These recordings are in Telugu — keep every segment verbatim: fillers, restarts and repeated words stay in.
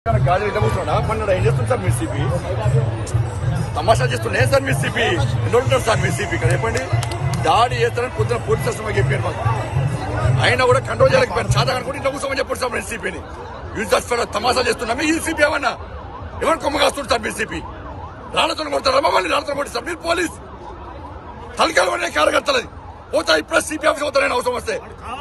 గాలి ఇట్లా కూర్చున్నా పన్నెండు ఏం చేస్తుంది సార్ మీ సిపి తమాషా చేస్తుండే సార్ మీ సిపి ఎన్ని ఉంటారు సార్ మీ సిపి ఇక్కడ చెప్పండి దాడి చేస్తారని పొద్దున పోలీస్ స్టేషన్ చెప్పారు మాకు అయినా కూడా కంట్రోల్ చేయలేకపోయారు చాలా అనుకుంటే ఇట్లా కూర్చోమని చెప్పారు సార్ మీ సిపిని యూజ్ చేస్తారు తమాషా చేస్తున్నా మీ ఈ సిపి ఏమన్నా ఎవరు కొమ్మ కాస్తుంది సార్ మీ సిపి రాళ్లతో కొడతారు మమ్మల్ని రాళ్లతో కొట్టి సార్ మీరు పోలీస్ తలకాలు పడిన కార్యకర్తలది పోతా ఇప్పుడు సిపి ఆఫీస్ పోతారని అవసరం వస్తే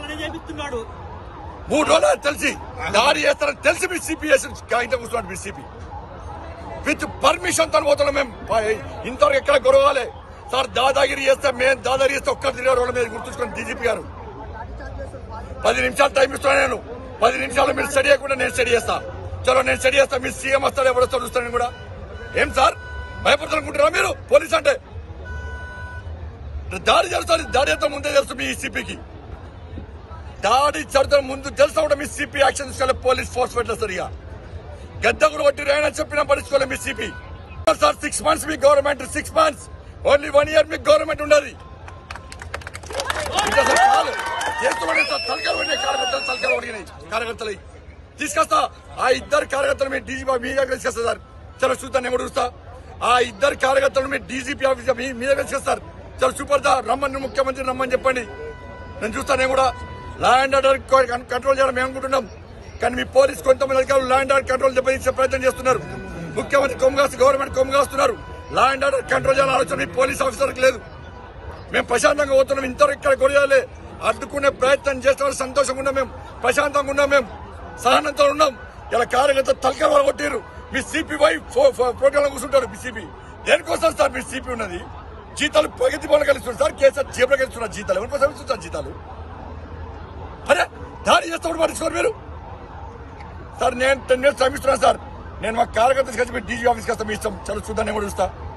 మూడు రోజులు తెలిసి దాడి చేస్తారని తెలిసి మీ సిపి ఇంత కూర్చున్నాడు మీ సిపి విత్ పర్మిషన్ తను పోతున్నాం మేము ఇంతవరకు ఎక్కడ గొడవాలి సార్ దాదాగిరి చేస్తే మేము దాదాగిరి చేస్తే ఒక్కరు తిరిగే రోజుల మీద గుర్తుంచుకోండి డీజీపీ గారు పది నిమిషాలు టైం ఇస్తున్నాను నేను పది నిమిషాలు మీరు స్టడీ చేయకుండా నేను స్టడీ చేస్తా చలో నేను స్టడీ చేస్తా మీరు సీఎం వస్తాడు ఎవరు వస్తాడు చూస్తాను కూడా ఏం సార్ భయపడతారనుకుంటారా మీరు పోలీస్ అంటే దాడి చేస్తారు దాడి చేస్తా ముందే తెలుసు మీ సిపికి దాడి జరుగుతున్న ముందు తెలుసా కూడా మీ సిపి యాక్షన్ తీసుకోవాలి పోలీస్ ఫోర్స్ పెట్టలేదు సరిగా గద్ద కూడా కొట్టి రాయని చెప్పినా పడుచుకోవాలి మీ సిపి సార్ సిక్స్ మంత్స్ మీ government six months only one year మీ గవర్నమెంట్ ఉండదు కార్యకర్తలు తీసుకొస్తా ఆ ఇద్దరు కార్యకర్తలు మీ డీజీపీ మీ దగ్గర తీసుకొస్తా సార్ చలో చూద్దాం నేను చూస్తా ఆ ఇద్దరు కార్యకర్తలు మీ డీజీపీ ఆఫీస్ మీ దగ్గర తీసుకొస్తారు చలో సూపర్ దా రమ్మని ముఖ్యమంత్రి రమ్మని చెప్పండి నేను చూస్తాను నేను కూడా లా అండ్ ఆర్డర్ కంట్రోల్ చేయడం మేము అనుకుంటున్నాం కానీ మీ పోలీస్ కొంతమంది అధికారులు లా అండ్ ఆర్డర్ కంట్రోల్ దెబ్బతీసే ప్రయత్నం చేస్తున్నారు ముఖ్యమంత్రి కొమ్ముగాసి గవర్నమెంట్ కొమ్ముగాస్తున్నారు లా అండ్ ఆర్డర్ కంట్రోల్ చేయాలని ఆలోచన మీ పోలీస్ ఆఫీసర్కి లేదు మేము ప్రశాంతంగా పోతున్నాం ఇంతవరకు ఇక్కడ కొడియాలి అడ్డుకునే ప్రయత్నం చేస్తున్న సంతోషంగా ఉన్నాం మేము ప్రశాంతంగా ఉన్నాం మేము సహనంతో ఉన్నాం ఇలా కార్యకర్త తలకాయ వాళ్ళు కొట్టారు మీ సిపి వై ప్రోగ్రామ్ కూర్చుంటారు మీ సిపి దేనికోసం సార్ మీ సిపి ఉన్నది జీతాలు ప్రగతి పనులు కలుస్తున్నారు సార్ కేసీఆర్ జీబులు కలుస్తున్నారు జీతాలు ఎవరికోసం ఇస్తున్నారు జీతాలు అరే దాడి చేస్తాడు పట్టించుకోరు మీరు సార్ నేను టెన్ మినిట్స్ టైం ఇస్తున్నాను సార్ నేను మా కార్యకర్త తీసుకొచ్చి మీ డీజీ ఆఫీస్కి వస్తాం మీ ఇష్టం చలో చూద్దాం నేను కూడా చూస్తా